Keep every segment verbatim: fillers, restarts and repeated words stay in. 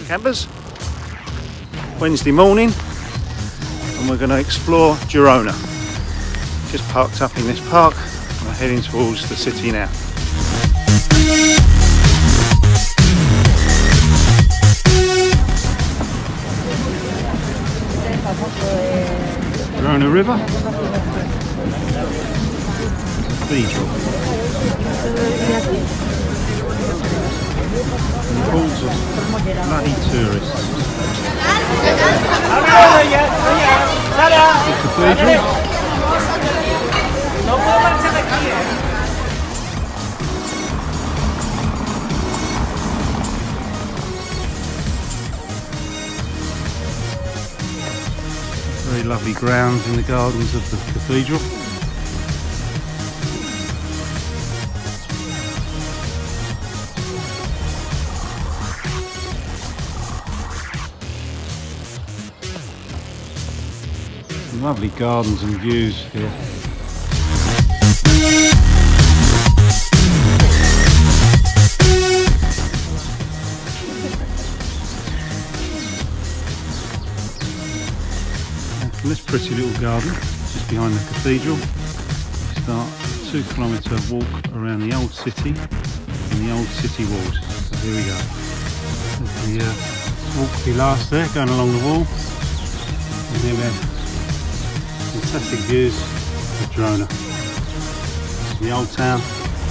campers. Wednesday morning, and we're going to explore Girona. Just parked up in this park. We're heading towards the city now. Girona River. Cathedral. And hordes of bloody tourists. The cathedral. Very lovely grounds in the gardens of the cathedral. Some lovely gardens and views here. From this pretty little garden, just behind the cathedral, we start a two kilometre walk around the old city and the old city walls. So here we go. There's the uh, walk pillars there going along the wall. And here we have fantastic views of Girona. The old town.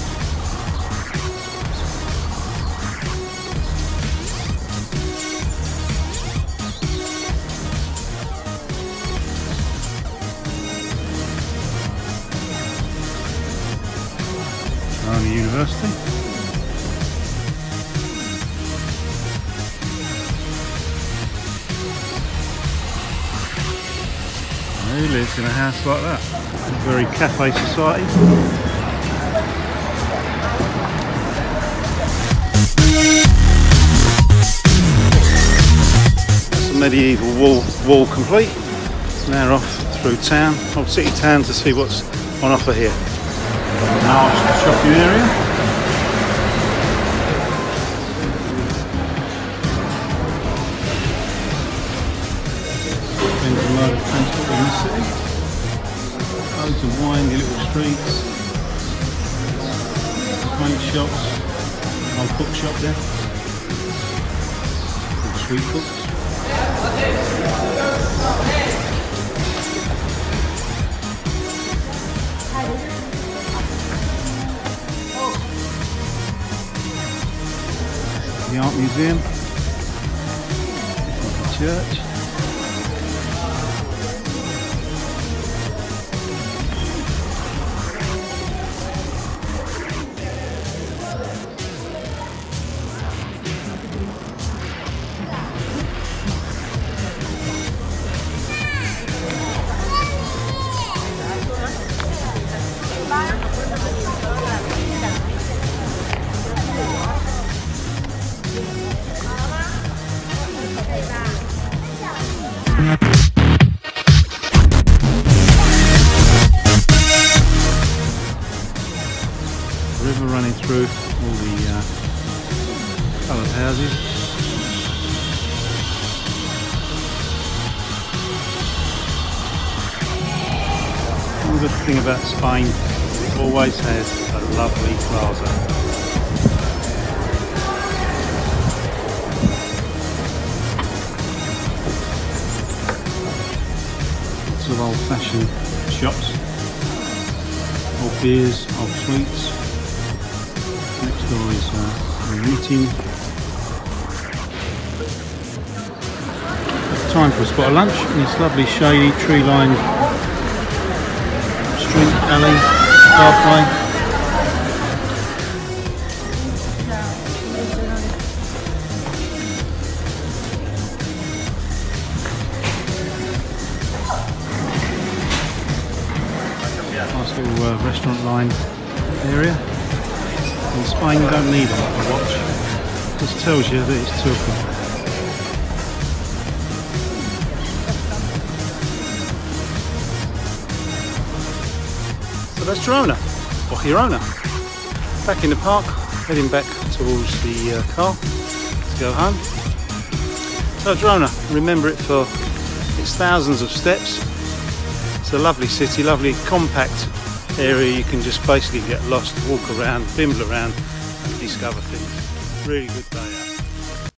Girona University. Who lives in a house like that? A very cafe society. That's the medieval wall wall complete. Now off through town, old city town, to see what's on offer here. Nice shopping area. Depends on the mode of transport in the city. Loads of windy little streets. Quaint shops. Old bookshop there. Good sweet books. The art museum, the church. River running through all the uh, coloured houses. One good thing about Spain, it always has a lovely plaza. Lots of old-fashioned shops, old beers, old sweets. Next door is uh, a meeting. Time for a spot of lunch in this lovely shady tree-lined street, alley, pathway. Nice little uh, restaurant lined area. In Spain you don't need a lot to watch, it just tells you that it's two o'clock. So that's Girona, or Girona. Back in the park, heading back towards the uh, car to go home. So Girona, remember it for its thousands of steps. It's a lovely city, lovely compact area. You can just basically get lost, walk around, bimble around and discover things. Really good day out.